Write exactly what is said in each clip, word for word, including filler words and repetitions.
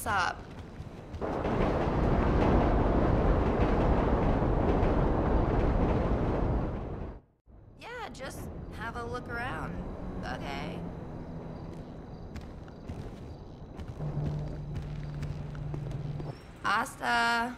What's up? Yeah, just have a look around. Okay. Asta.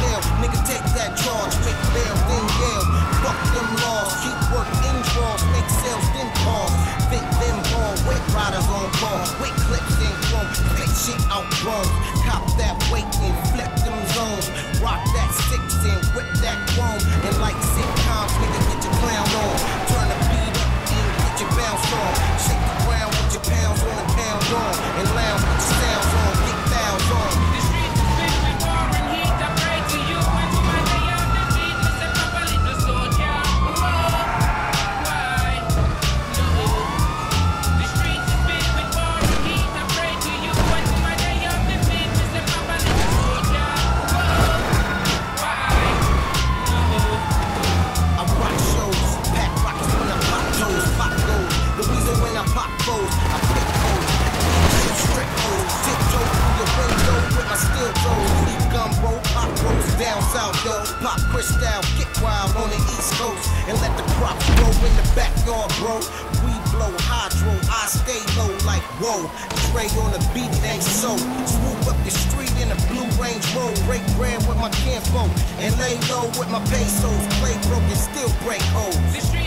jail. Nigga, take that charge, make bail, then yell. Fuck them laws, keep work in draws, make sales, then pause. Fit them ball, weight riders on call, weight clips in chrome, big shit outgrown. Cop that weight and flip them zones. Rock that six and whip that chrome. And like sitcoms, nigga, get your clown on. Turn the beat up and get your bounce on. Shake the ground with your pounds on and pound on. And lounge with your sounds on, get fouls on. The streets is filled with war and heat. I pray to you and to my day of defeat. Mister Papa Little Soldier. Whoa, why? No. The streets is filled with war and heat. I pray to you and to my day of defeat. Mister Papa Little Soldier. Whoa, why? No. I rock shows, pack rockets when I pop toes, pop gold. The reason when I pop foes, I pick hoes, shoot strip hoes, tiptoe through your window with my steel toes. Leave gumbo, pop rolls down south though, pop crystal, get wild on the east coast, and let the crops grow in the backyard, bro. We blow hydro, I stay low like whoa. Dre on the beat, it ain't so. Swoop up the street in a blue Range Road, break bread with my kinfolk, and lay low with my pesos. Play broke and still break hoes. The streets